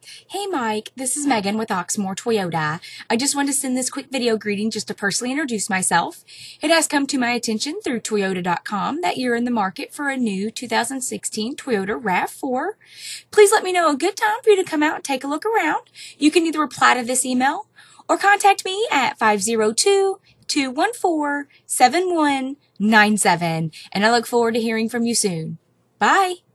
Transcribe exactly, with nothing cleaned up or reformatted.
Hey Mike, this is Megan with Oxmoor Toyota. I just wanted to send this quick video greeting just to personally introduce myself. It has come to my attention through Toyota dot com that you're in the market for a new two thousand sixteen Toyota RAV four. Please let me know a good time for you to come out and take a look around. You can either reply to this email or contact me at five zero two, two one four, seven one nine seven, and I look forward to hearing from you soon. Bye!